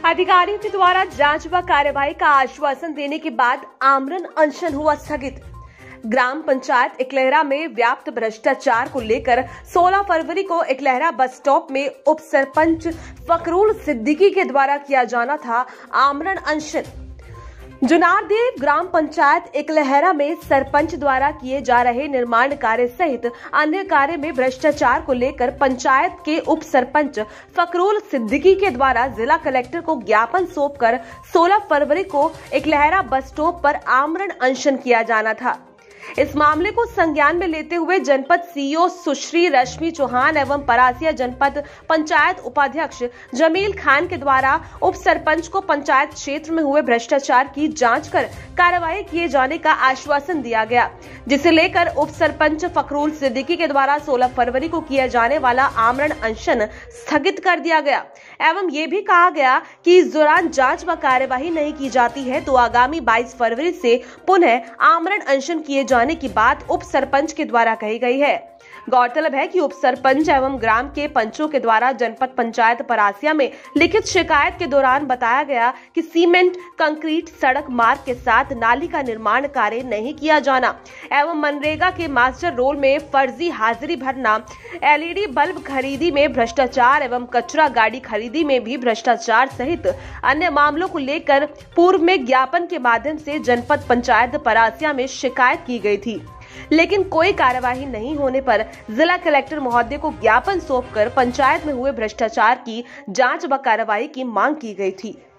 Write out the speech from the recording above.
अधिकारियों के द्वारा जांच व कार्यवाही का आश्वासन देने के बाद आमरण अनशन हुआ स्थगित। ग्राम पंचायत इकलहरा में व्याप्त भ्रष्टाचार को लेकर 16 फरवरी को इकलहरा बस स्टॉप में उप सरपंच फकरुल सिद्दीकी के द्वारा किया जाना था आमरण अनशन। जुनारदेव ग्राम पंचायत इकलहरा में सरपंच द्वारा किए जा रहे निर्माण कार्य सहित अन्य कार्य में भ्रष्टाचार को लेकर पंचायत के उप सरपंच फकरुल सिद्दीकी के द्वारा जिला कलेक्टर को ज्ञापन सौंपकर 16 फरवरी को इकलहरा बस स्टॉप पर आमरण अनशन किया जाना था। इस मामले को संज्ञान में लेते हुए जनपद सीईओ सुश्री रश्मि चौहान एवं परासिया जनपद पंचायत उपाध्यक्ष जमील खान के द्वारा उप सरपंच को पंचायत क्षेत्र में हुए भ्रष्टाचार की जांच कर कार्रवाई किए जाने का आश्वासन दिया गया, जिसे लेकर उप सरपंच फकरुल सिद्दीकी के द्वारा 16 फरवरी को किया जाने वाला आमरण अनशन स्थगित कर दिया गया एवं ये भी कहा गया कि इस दौरान जांच व कार्यवाही नहीं की जाती है तो आगामी 22 फरवरी से पुनः आमरण अनशन किए जाने की बात उप सरपंच के द्वारा कही गई है। गौरतलब है कि उप सरपंच एवं ग्राम के पंचों के द्वारा जनपद पंचायत परासिया में लिखित शिकायत के दौरान बताया गया कि सीमेंट, कंक्रीट, सड़क मार्ग के साथ नाली का निर्माण कार्य नहीं किया जाना एवं मनरेगा के मास्टर रोल में फर्जी हाजिरी भरना, LED बल्ब खरीदी में भ्रष्टाचार एवं कचरा गाड़ी खरीदी में भी भ्रष्टाचार सहित अन्य मामलों को लेकर पूर्व में ज्ञापन के माध्यम से जनपद पंचायत परासिया में शिकायत की गई थी, लेकिन कोई कार्यवाही नहीं होने पर जिला कलेक्टर महोदय को ज्ञापन सौंपकर पंचायत में हुए भ्रष्टाचार की जांच व कार्यवाही की मांग की गई थी।